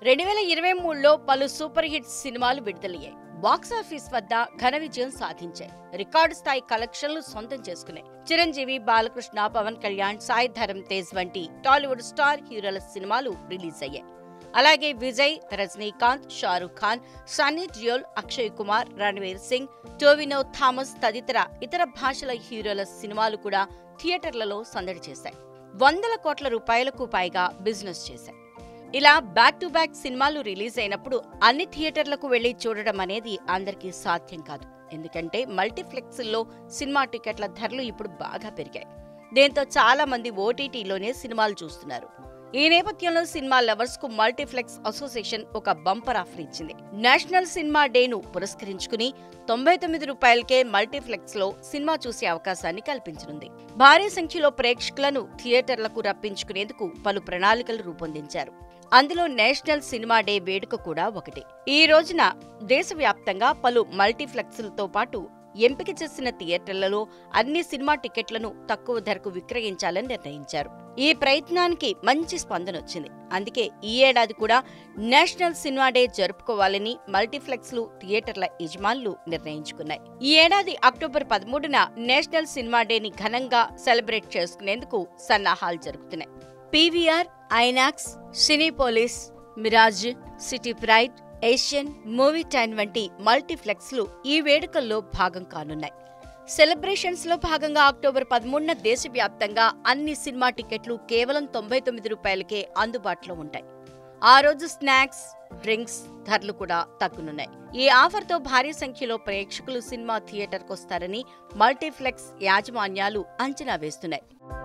2023లో పలు super hit సినిమాలు విడుదలయ్యాయి. బాక్సాఫీస్ వద్ద ఘన విజయం సాధించాయి. రికార్డు స్థాయి కలెక్షన్లు సొంతం చేసుకున్నాయి. చిరంజీవి, బాలకృష్ణ, పవన్ కళ్యాణ్, సాయి ధరమ్ తేజ్ వంటి టాలీవుడ్ స్టార్ హీరోల సినిమాలు రిలీజ్ అయ్యాయి. అలాగే విజయ్, రజనీకాంత్, షారూక్ ఖాన్, సన్నీ డియోల్, అక్షయ్ కుమార్, రణ్వీర్ సింగ్, టోవినో థామస్ తదితర ఇతర భాషల హీరోల సినిమాలు కూడా థియేటర్లలో సందడి చేశాయి. వందల కోట్ల రూపాయలకు పైగా బిజినెస్ చేశాయి. ఇలా బ్యాక్ టు బ్యాక్ సినిమాలు రిలీజ్ అయినప్పుడు అన్ని థియేటర్లకు వెళ్లి చూడడం అనేది అందరికీ సాధ్యం కాదు. ఎందుకంటే మల్టీప్లెక్స్ల్లో సినిమా టికెట్ల ధరలు ఇప్పుడు బాగా పెరిగాయి. దీంతో చాలా మంది ఓటీటీలోనే సినిమాలు చూస్తున్నారు. ఈ నేపథ్యంలో సినిమా లవర్స్ కు మల్టీప్లెక్స్ అసోసియేషన్ ఒక బంపర్ ఆఫర్ ఇచ్చింది. నేషనల్ సినిమా డేను పురస్కరించుకుని 99 రూపాయలకే మల్టీప్లెక్స్ లో సినిమా చూసే అవకాశాన్ని కల్పించనుంది. భారీ సంఖ్యలో ప్రేక్షకులను థియేటర్లకు రప్పించుకునేందుకు పలు ప్రణాళికలు రూపొందించారు. అందులో నేషనల్ సినిమా డే వేడుక కూడా ఒకటి. ఈ రోజున దేశవ్యాప్తంగా పలు మల్టీప్లెక్స్లతో పాటు ఎంపిక చేసిన థియేటర్లలో అన్ని సినిమా టికెట్లను తక్కువ ధరకు విక్రయించాలని నిర్ణయించారు. ఈ ప్రయత్నానికి మంచి స్పందన వచ్చింది. అందుకే ఈ ఏడాది కూడా నేషనల్ సినిమా డే జరుపుకోవాలని మల్టీప్లెక్స్లు, థియేటర్ల యజమానులు నిర్ణయించుకున్నాయి. ఈ ఏడాది అక్టోబర్ 13న నేషనల్ సినిమా డేని ఘనంగా సెలబ్రేట్ చేసుకునేందుకు సన్నాహాలు జరుగుతున్నాయి. PVR, INOX, Cinepolis, Miraj, city pride, Asian, movie time వంటి మల్టీప్లెక్స్లు ఈ వేడుకల్లో భాగం కానున్నాయి. సెలబ్రేషన్స్ లో భాగంగా అక్టోబర్ 13న దేశవ్యాప్తంగా అన్ని సినిమా టికెట్లు కేవలం 99 రూపాయలకే అందుబాటులో ఉంటాయి. ఆ రోజు స్నాక్స్, డ్రింక్స్ ధరలు కూడా తగ్గనున్నాయి. ఈ ఆఫర్తో భారీ సంఖ్యలో ప్రేక్షకులు సినిమా థియేటర్కొస్తారని మల్టీప్లెక్స్ యాజమాన్యాలు అంచనా వేస్తున్నాయి.